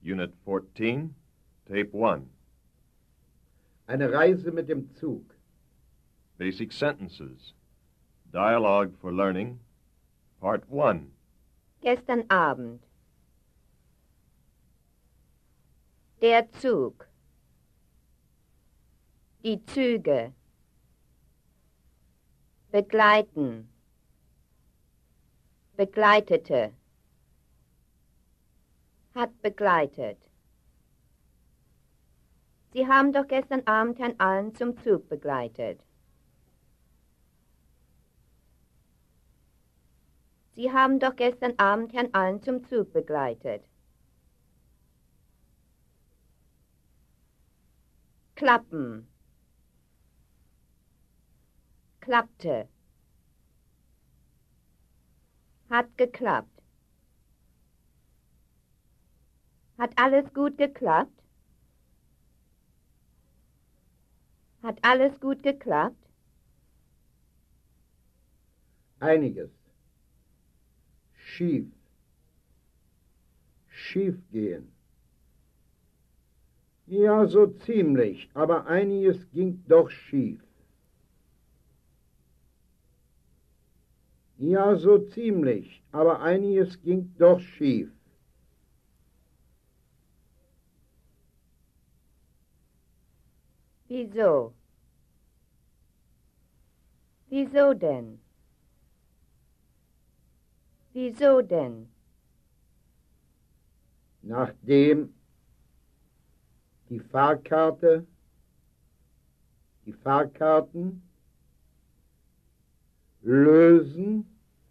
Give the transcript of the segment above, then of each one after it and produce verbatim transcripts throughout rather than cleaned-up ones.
Unit fourteen, Tape one. Eine Reise mit dem Zug. Basic sentences. Dialogue for learning. Part one. Gestern Abend. Der Zug. Die Züge. Begleiten. Begleitete. Hat begleitet. Sie haben doch gestern Abend Herrn Allen zum Zug begleitet. Sie haben doch gestern Abend Herrn Allen zum Zug begleitet. Klappen. Klappte. Hat geklappt. Hat alles gut geklappt? Hat alles gut geklappt? Einiges. Schief. Schief gehen. Ja, so ziemlich, aber einiges ging doch schief. Ja, so ziemlich, aber einiges ging doch schief. Wieso? Wieso denn? Wieso denn? Nachdem die Fahrkarte, die Fahrkarten lösen,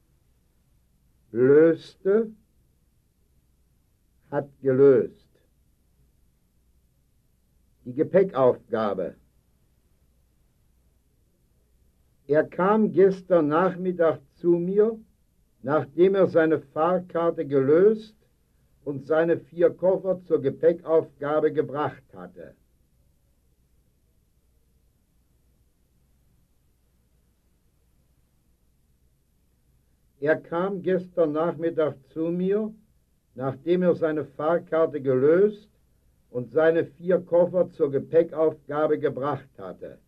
löste, hat gelöst. Die Gepäckaufgabe. Er kam gestern Nachmittag zu mir, nachdem er seine Fahrkarte gelöst und seine vier Koffer zur Gepäckaufgabe gebracht hatte. Er kam gestern Nachmittag zu mir, nachdem er seine Fahrkarte gelöst und seine vier Koffer zur Gepäckaufgabe gebracht hatte.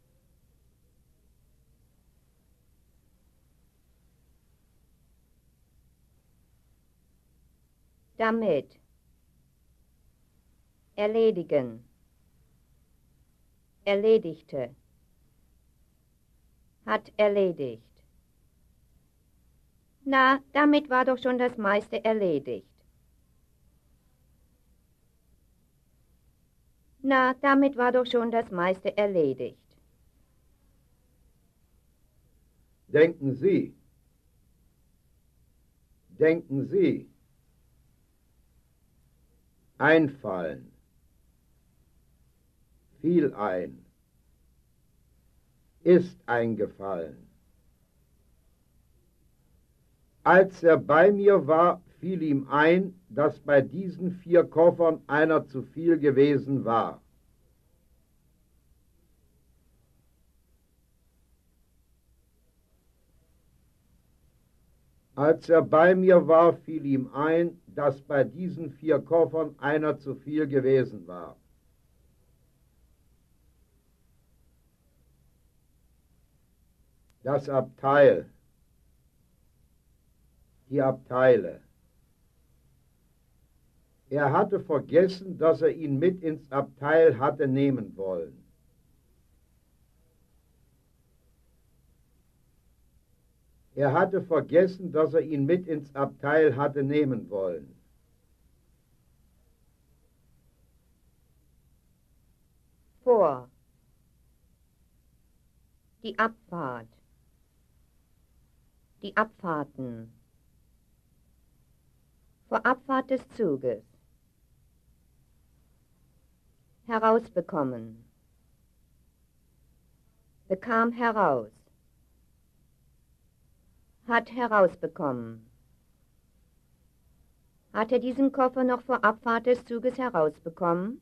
Damit. Erledigen. Erledigte. Hat erledigt. Na, damit war doch schon das meiste erledigt. Na, damit war doch schon das meiste erledigt. Denken Sie. Denken Sie. Einfallen. Fiel ein. Ist eingefallen. Als er bei mir war, fiel ihm ein, dass bei diesen vier Koffern einer zu viel gewesen war. Als er bei mir war, fiel ihm ein, dass bei diesen vier Koffern einer zu viel gewesen war. Das Abteil. Die Abteile. Er hatte vergessen, dass er ihn mit ins Abteil hatte nehmen wollen. Er hatte vergessen, dass er ihn mit ins Abteil hatte nehmen wollen. Vor. Die Abfahrt. Die Abfahrten. Vor Abfahrt des Zuges. Herausbekommen. Bekam heraus. Hat herausbekommen. Hat er diesen Koffer noch vor Abfahrt des Zuges herausbekommen?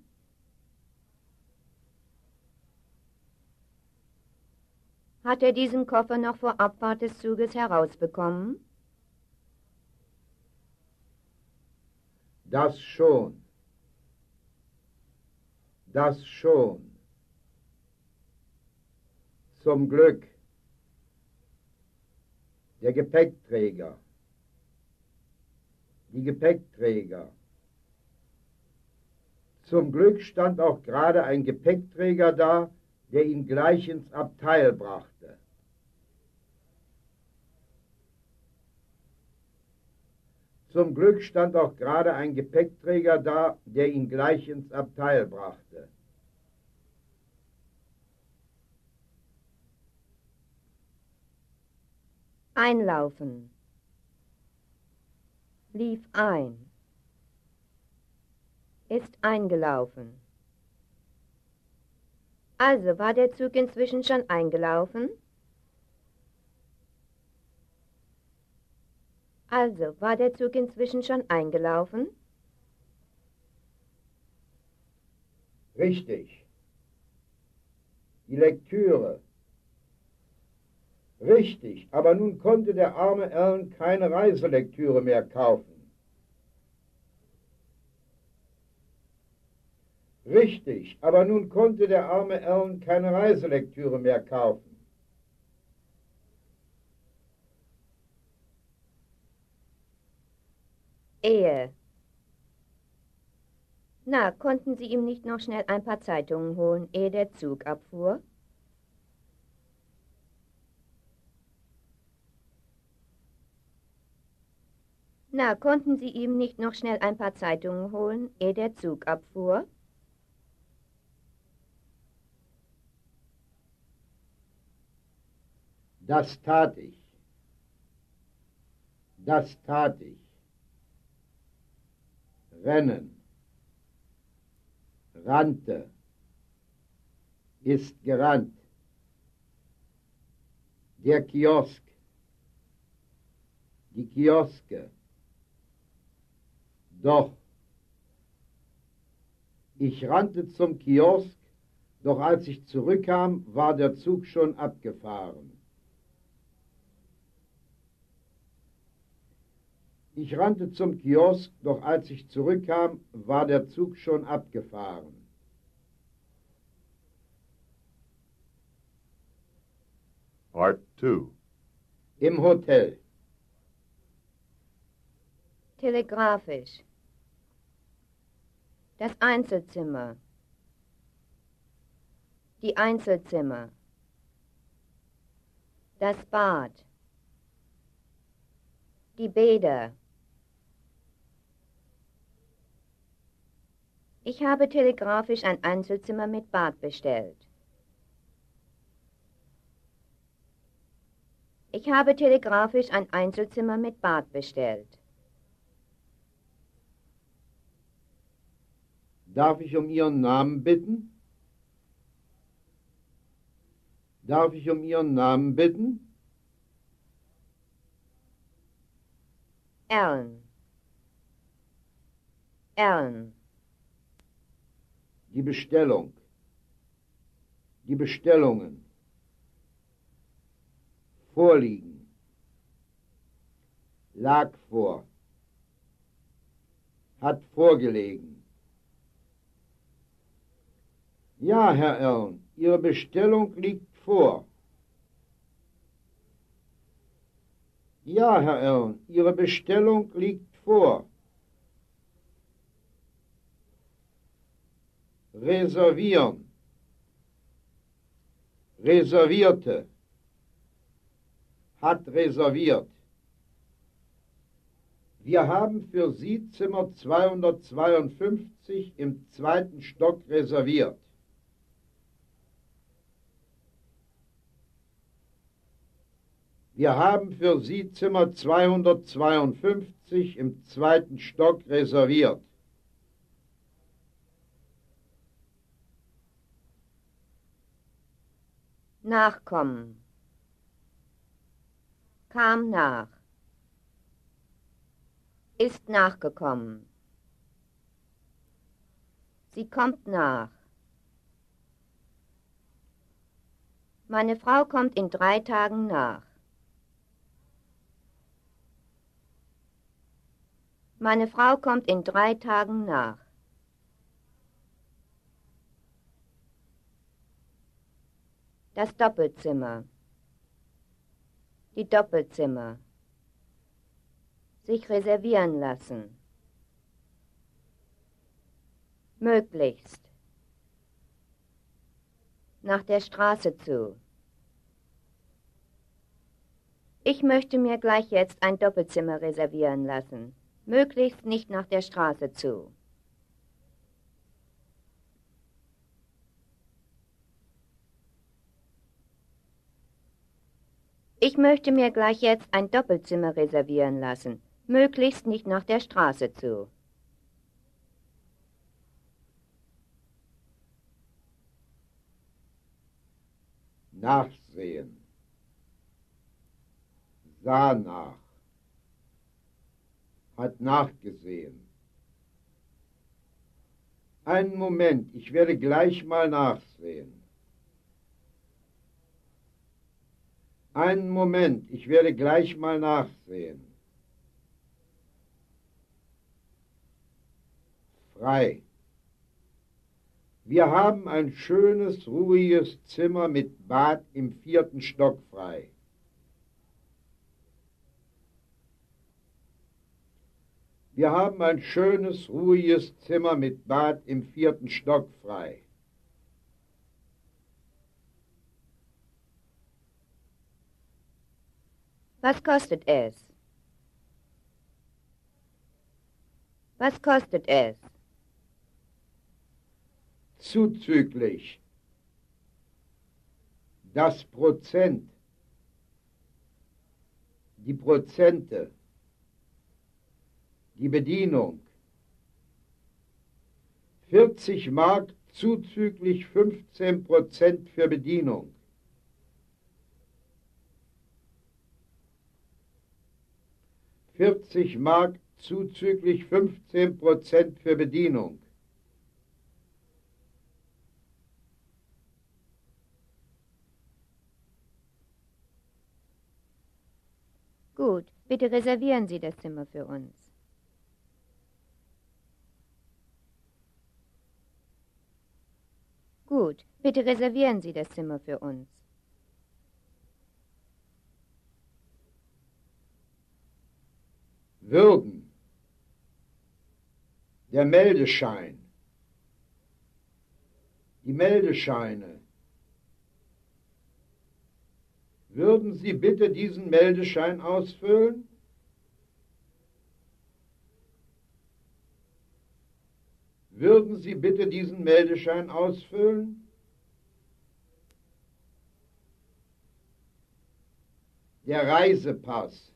Hat er diesen Koffer noch vor Abfahrt des Zuges herausbekommen? Das schon. Das schon. Zum Glück. Der Gepäckträger. Die Gepäckträger. Zum Glück stand auch gerade ein Gepäckträger da, der ihn gleich ins Abteil brachte. Zum Glück stand auch gerade ein Gepäckträger da, der ihn gleich ins Abteil brachte. Einlaufen. Lief ein. Ist eingelaufen. Also, war der Zug inzwischen schon eingelaufen? Also, war der Zug inzwischen schon eingelaufen? Richtig. Die Lektüre. Richtig, aber nun konnte der arme Alan keine Reiselektüre mehr kaufen. Richtig, aber nun konnte der arme Alan keine Reiselektüre mehr kaufen. Ehe. Na, konnten Sie ihm nicht noch schnell ein paar Zeitungen holen, ehe der Zug abfuhr? Na, konnten Sie ihm nicht noch schnell ein paar Zeitungen holen, ehe der Zug abfuhr? Das tat ich. Das tat ich. Rennen. Rannte. Ist gerannt. Der Kiosk. Die Kioske. Doch. Ich rannte zum Kiosk, doch als ich zurückkam, war der Zug schon abgefahren. Ich rannte zum Kiosk, doch als ich zurückkam, war der Zug schon abgefahren. Part two. Im Hotel. Telegrafisch. Das Einzelzimmer. Die Einzelzimmer. Das Bad. Die Bäder. Ich habe telegrafisch ein Einzelzimmer mit Bad bestellt. Ich habe telegrafisch ein Einzelzimmer mit Bad bestellt. Darf ich um Ihren Namen bitten? Darf ich um Ihren Namen bitten? Alan. Alan. Die Bestellung. Die Bestellungen. Vorliegen. Lag vor. Hat vorgelegen. Ja, Herr Alan, Ihre Bestellung liegt vor. Ja, Herr Alan, Ihre Bestellung liegt vor. Reservieren. Reservierte. Hat reserviert. Wir haben für Sie Zimmer zweihundertzweiundfünfzig im zweiten Stock reserviert. Wir haben für Sie Zimmer zweihundertzweiundfünfzig im zweiten Stock reserviert. Nachkommen. Kam nach. Ist nachgekommen. Sie kommt nach. Meine Frau kommt in drei Tagen nach. Meine Frau kommt in drei Tagen nach. Das Doppelzimmer. Die Doppelzimmer. Sich reservieren lassen. Möglichst. Nach der Straße zu. Ich möchte mir gleich jetzt ein Doppelzimmer reservieren lassen. Möglichst nicht nach der Straße zu. Ich möchte mir gleich jetzt ein Doppelzimmer reservieren lassen. Möglichst nicht nach der Straße zu. Nachsehen. Sah nach. Hat nachgesehen. Einen Moment, ich werde gleich mal nachsehen. Einen Moment, ich werde gleich mal nachsehen. Frei. Wir haben ein schönes, ruhiges Zimmer mit Bad im vierten Stock frei. Wir haben ein schönes, ruhiges Zimmer mit Bad im vierten Stock frei. Was kostet es? Was kostet es? Zuzüglich. Das Prozent. Die Prozente. Die Bedienung. vierzig Mark zuzüglich fünfzehn Prozent für Bedienung. vierzig Mark zuzüglich fünfzehn Prozent für Bedienung. Gut, bitte reservieren Sie das Zimmer für uns. Gut, bitte reservieren Sie das Zimmer für uns. Würden. Der Meldeschein. Die Meldescheine. Würden Sie bitte diesen Meldeschein ausfüllen? Würden Sie bitte diesen Meldeschein ausfüllen? Der Reisepass.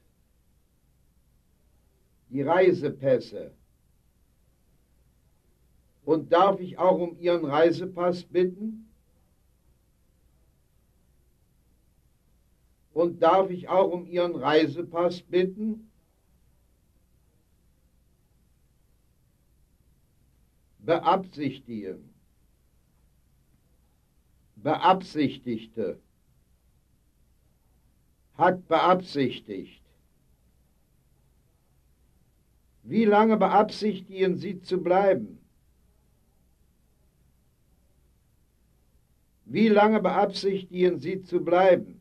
Die Reisepässe. Und darf ich auch um Ihren Reisepass bitten? Und darf ich auch um Ihren Reisepass bitten? Beabsichtigen. Beabsichtigte. Hat beabsichtigt. Wie lange beabsichtigen Sie zu bleiben? Wie lange beabsichtigen Sie zu bleiben?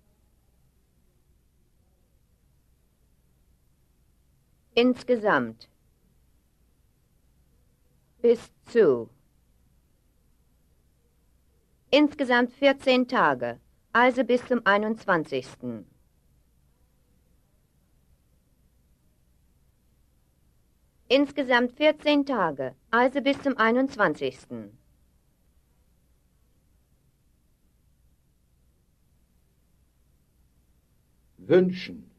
Insgesamt. Bis zu. Insgesamt vierzehn Tage, also bis zum einundzwanzigsten Insgesamt vierzehn Tage, also bis zum einundzwanzigsten Wünschen.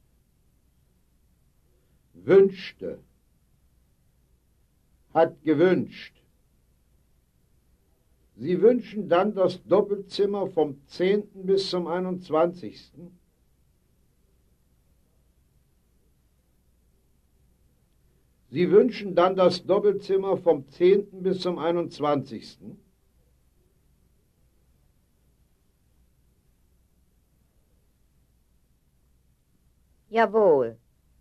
Wünschte. Hat gewünscht. Sie wünschen dann das Doppelzimmer vom zehnten bis zum einundzwanzigsten Sie wünschen dann das Doppelzimmer vom zehnten bis zum einundzwanzigsten Jawohl.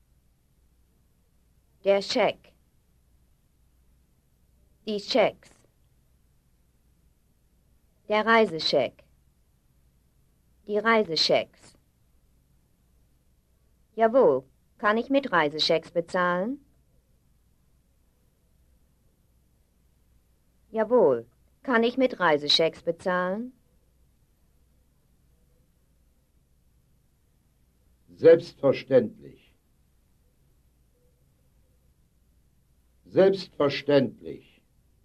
Der Scheck. Die Schecks. Der Reisescheck. Die Reiseschecks. Jawohl, kann ich mit Reiseschecks bezahlen? Jawohl, kann ich mit Reiseschecks bezahlen? Selbstverständlich. Selbstverständlich.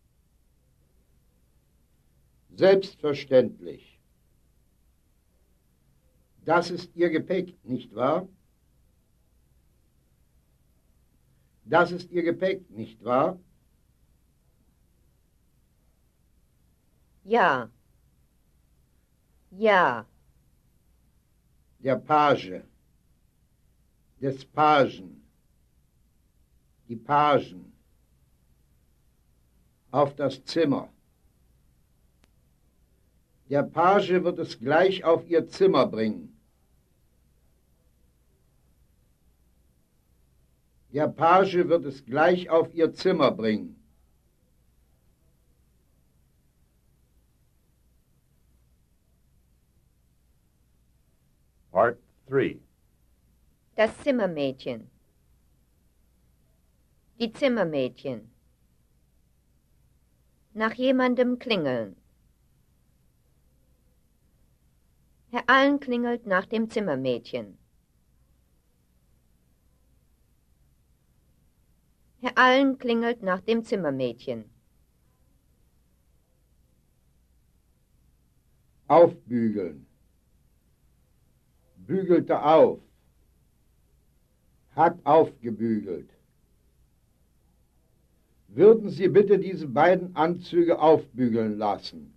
Selbstverständlich. Das ist Ihr Gepäck, nicht wahr? Das ist Ihr Gepäck, nicht wahr? Ja. Ja. Der Page. Des Pagen. Die Pagen. Auf das Zimmer. Der Page wird es gleich auf Ihr Zimmer bringen. Der Page wird es gleich auf Ihr Zimmer bringen. Part three. Das Zimmermädchen. Die Zimmermädchen. Nach jemandem klingeln. Herr Allen klingelt nach dem Zimmermädchen. Herr Allen klingelt nach dem Zimmermädchen. Aufbügeln. Bügelte auf. Hat aufgebügelt. Würden Sie bitte diese beiden Anzüge aufbügeln lassen?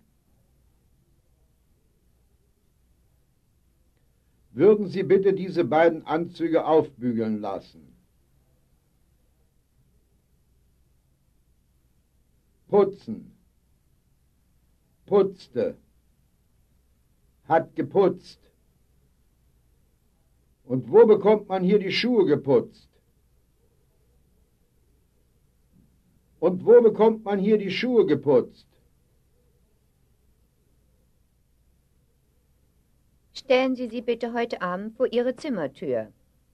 Würden Sie bitte diese beiden Anzüge aufbügeln lassen? Putzen. Putzte. Hat geputzt. Und wo bekommt man hier die Schuhe geputzt? Und wo bekommt man hier die Schuhe geputzt? Stellen Sie sie bitte heute Abend vor Ihre Zimmertür.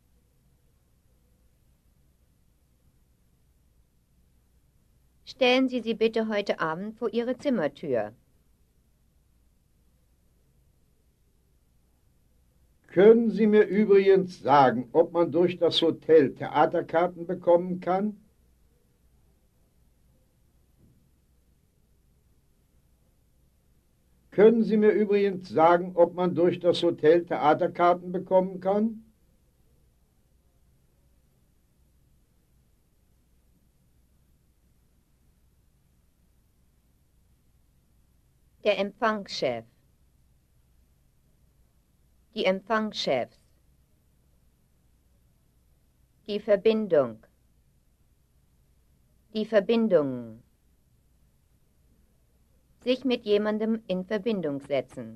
Stellen Sie sie bitte heute Abend vor Ihre Zimmertür. Können Sie mir übrigens sagen, ob man durch das Hotel Theaterkarten bekommen kann? Können Sie mir übrigens sagen, ob man durch das Hotel Theaterkarten bekommen kann? Der Empfangschef. Die Empfangschefs. Die Verbindung. Die Verbindungen. Sich mit jemandem in Verbindung setzen.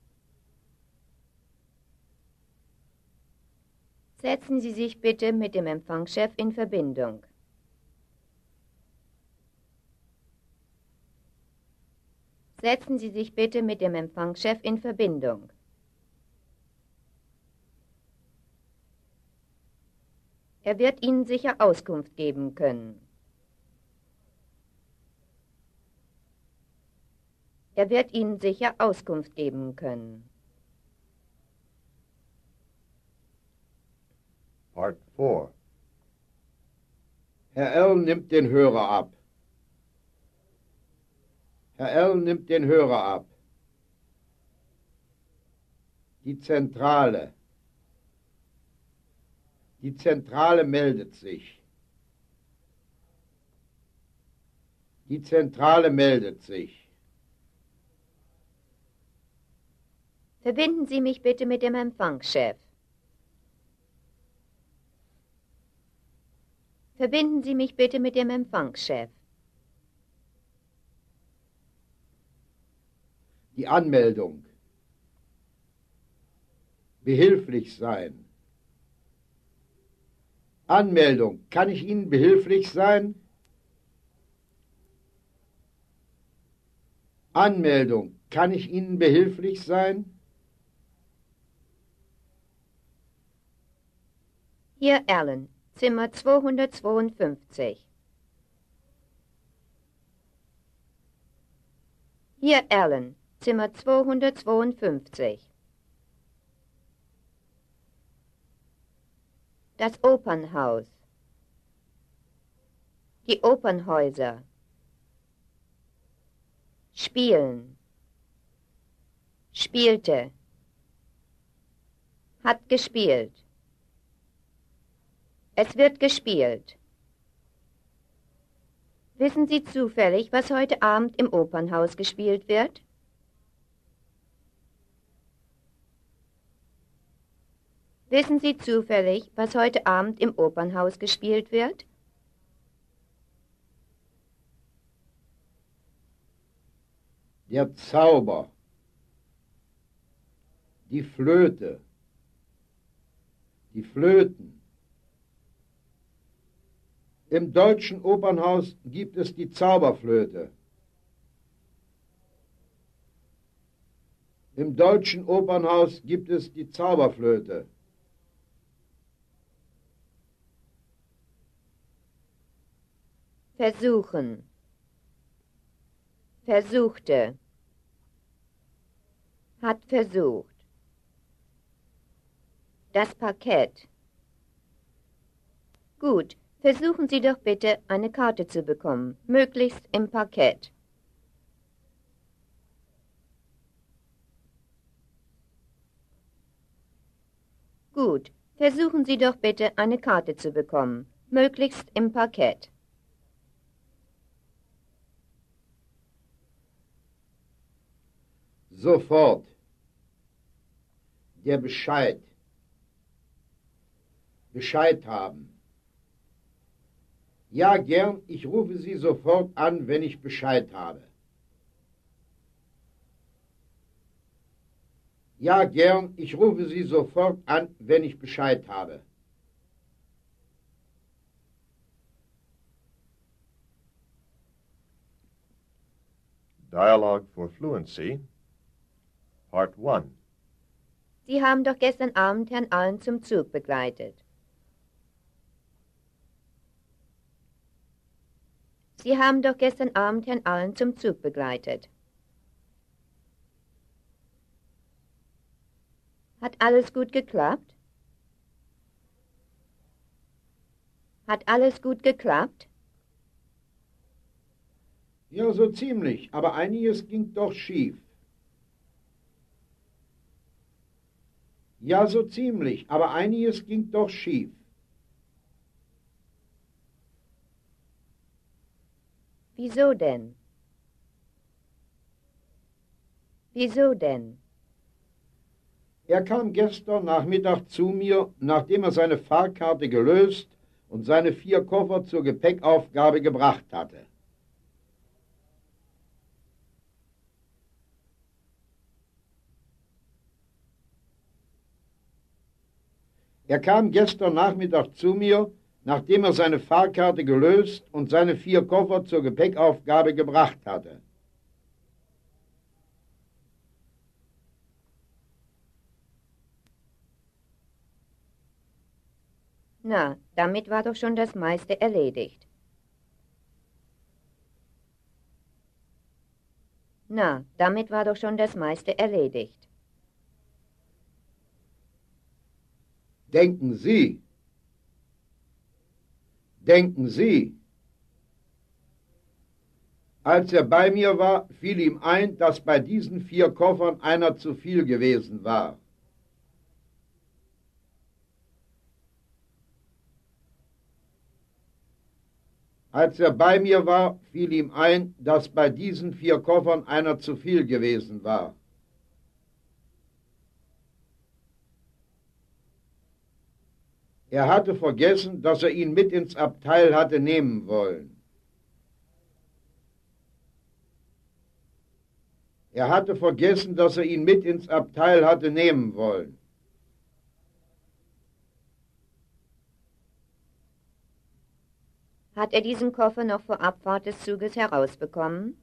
Setzen Sie sich bitte mit dem Empfangschef in Verbindung. Setzen Sie sich bitte mit dem Empfangschef in Verbindung. Er wird Ihnen sicher Auskunft geben können. Er wird Ihnen sicher Auskunft geben können. Part four. Herr L. nimmt den Hörer ab. Herr L. nimmt den Hörer ab. Die Zentrale. Die Zentrale meldet sich. Die Zentrale meldet sich. Verbinden Sie mich bitte mit dem Empfangschef. Verbinden Sie mich bitte mit dem Empfangschef. Die Anmeldung. Behilflich sein. Anmeldung. Kann ich Ihnen behilflich sein? Anmeldung. Kann ich Ihnen behilflich sein? Hier Allen, Zimmer zweihundertzweiundfünfzig. Hier Allen, Zimmer zweihundertzweiundfünfzig. Das Opernhaus. Die Opernhäuser. Spielen. Spielte. Hat gespielt. Es wird gespielt. Wissen Sie zufällig, was heute Abend im Opernhaus gespielt wird? Wissen Sie zufällig, was heute Abend im Opernhaus gespielt wird? Der Zauber. Die Flöte. Die Flöten. Im Deutschen Opernhaus gibt es die Zauberflöte. Im Deutschen Opernhaus gibt es die Zauberflöte. Versuchen. Versuchte. Hat versucht. Das Parkett. Gut, versuchen Sie doch bitte, eine Karte zu bekommen, möglichst im Parkett. Gut, versuchen Sie doch bitte, eine Karte zu bekommen, möglichst im Parkett. Sofort. Der Bescheid. Bescheid haben. Ja, gern, ich rufe Sie sofort an, wenn ich Bescheid habe. Ja, gern, ich rufe Sie sofort an, wenn ich Bescheid habe. Dialogue for Fluency, Part one. Sie haben doch gestern Abend Herrn Allen zum Zug begleitet. Sie haben doch gestern Abend Herrn Allen zum Zug begleitet. Hat alles gut geklappt? Hat alles gut geklappt? Ja, so ziemlich, aber einiges ging doch schief. Ja, so ziemlich, aber einiges ging doch schief. Wieso denn? Wieso denn? Er kam gestern Nachmittag zu mir, nachdem er seine Fahrkarte gelöst und seine vier Koffer zur Gepäckaufgabe gebracht hatte. Er kam gestern Nachmittag zu mir, nachdem er seine Fahrkarte gelöst und seine vier Koffer zur Gepäckaufgabe gebracht hatte. Na, damit war doch schon das meiste erledigt. Na, damit war doch schon das meiste erledigt. Denken Sie, denken Sie. Als er bei mir war, fiel ihm ein, dass bei diesen vier Koffern einer zu viel gewesen war. Als er bei mir war, fiel ihm ein, dass bei diesen vier Koffern einer zu viel gewesen war. Er hatte vergessen, dass er ihn mit ins Abteil hatte nehmen wollen. Er hatte vergessen, dass er ihn mit ins Abteil hatte nehmen wollen. Hat er diesen Koffer noch vor Abfahrt des Zuges herausbekommen?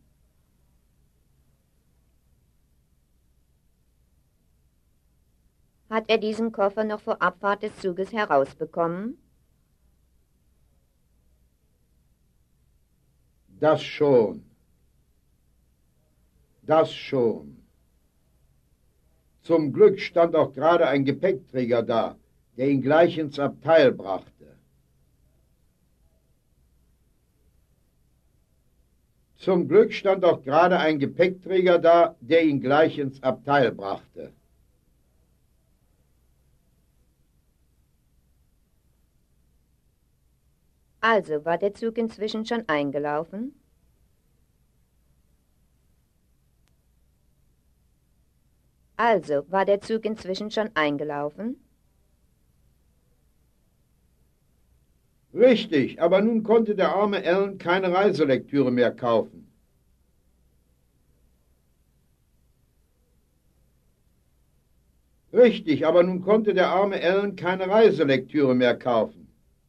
Hat er diesen Koffer noch vor Abfahrt des Zuges herausbekommen? Das schon. Das schon. Zum Glück stand auch gerade ein Gepäckträger da, der ihn gleich ins Abteil brachte. Zum Glück stand auch gerade ein Gepäckträger da, der ihn gleich ins Abteil brachte. Also war der Zug inzwischen schon eingelaufen? Also war der Zug inzwischen schon eingelaufen? Richtig, aber nun konnte der arme Alan keine Reiselektüre mehr kaufen. Richtig, aber nun konnte der arme Alan keine Reiselektüre mehr kaufen.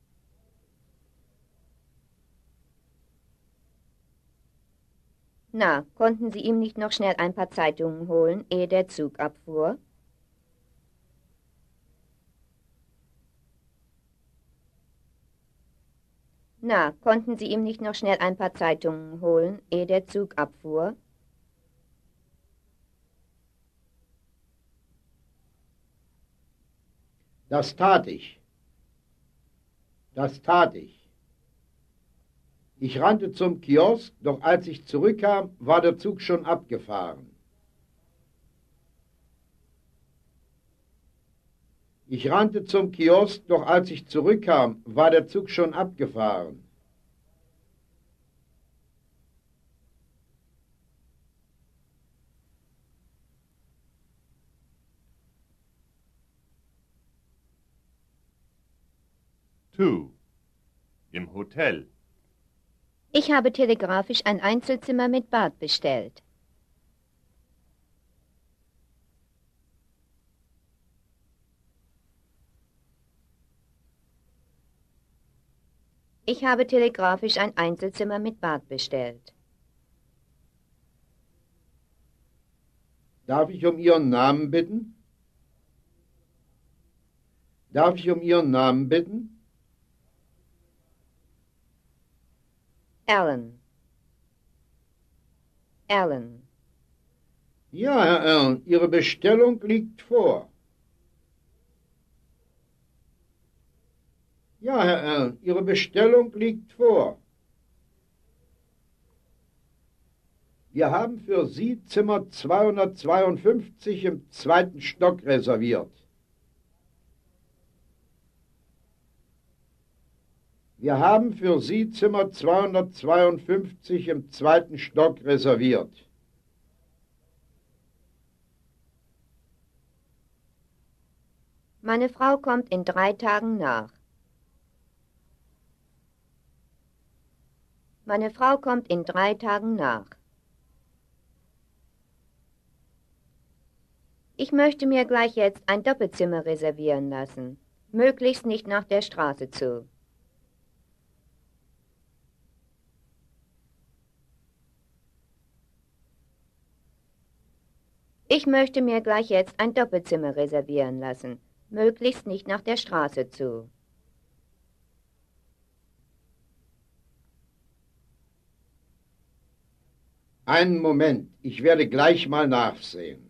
Na, konnten Sie ihm nicht noch schnell ein paar Zeitungen holen, ehe der Zug abfuhr? Na, konnten Sie ihm nicht noch schnell ein paar Zeitungen holen, ehe der Zug abfuhr? Das tat ich. Das tat ich. Ich rannte zum Kiosk, doch als ich zurückkam, war der Zug schon abgefahren. Ich rannte zum Kiosk, doch als ich zurückkam, war der Zug schon abgefahren. Two. Im Hotel. Ich habe telegrafisch ein Einzelzimmer mit Bad bestellt. Ich habe telegrafisch ein Einzelzimmer mit Bad bestellt. Darf ich um Ihren Namen bitten? Darf ich um Ihren Namen bitten? Alan. Alan. Ja, Herr Alan, Ihre Bestellung liegt vor. Ja, Herr Alan, Ihre Bestellung liegt vor. Wir haben für Sie Zimmer zweihundertzweiundfünfzig im zweiten Stock reserviert. Wir haben für Sie Zimmer zweihundertzweiundfünfzig im zweiten Stock reserviert. Meine Frau kommt in drei Tagen nach. Meine Frau kommt in drei Tagen nach. Ich möchte mir gleich jetzt ein Doppelzimmer reservieren lassen, möglichst nicht nach der Straße zu. Ich möchte mir gleich jetzt ein Doppelzimmer reservieren lassen, möglichst nicht nach der Straße zu. Einen Moment, ich werde gleich mal nachsehen.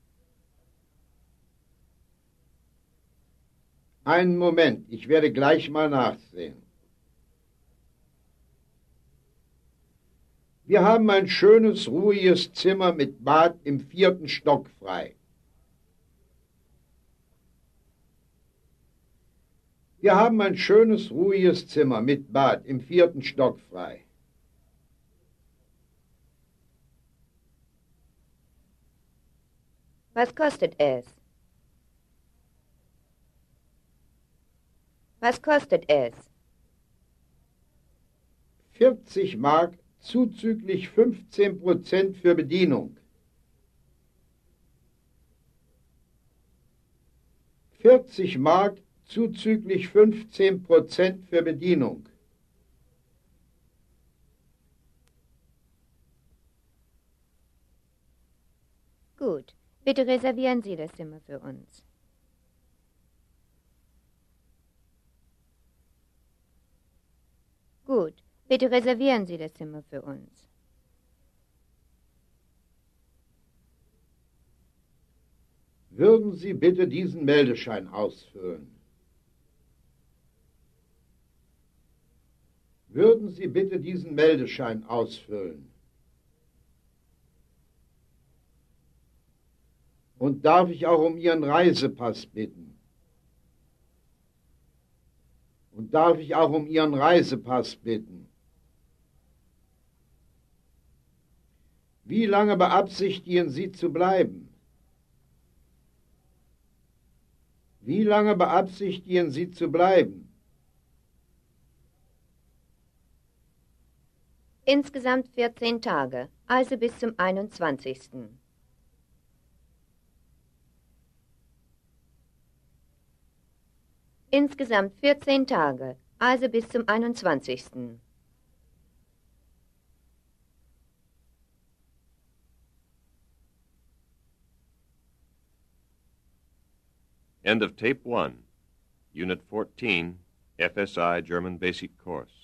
Einen Moment, ich werde gleich mal nachsehen. Wir haben ein schönes, ruhiges Zimmer mit Bad im vierten Stock frei. Wir haben ein schönes, ruhiges Zimmer mit Bad im vierten Stock frei. Was kostet es? Was kostet es? vierzig Mark zuzüglich fünfzehn Prozent für Bedienung. vierzig Mark zuzüglich fünfzehn Prozent für Bedienung. Gut, bitte reservieren Sie das Zimmer für uns. Bitte reservieren Sie das Zimmer für uns. Würden Sie bitte diesen Meldeschein ausfüllen? Würden Sie bitte diesen Meldeschein ausfüllen? Und darf ich auch um Ihren Reisepass bitten? Und darf ich auch um Ihren Reisepass bitten? Wie lange beabsichtigen Sie zu bleiben? Wie lange beabsichtigen Sie zu bleiben? Insgesamt vierzehn Tage, also bis zum einundzwanzigsten Insgesamt vierzehn Tage, also bis zum einundzwanzigsten End of Tape one, Unit fourteen, F S I German Basic Course.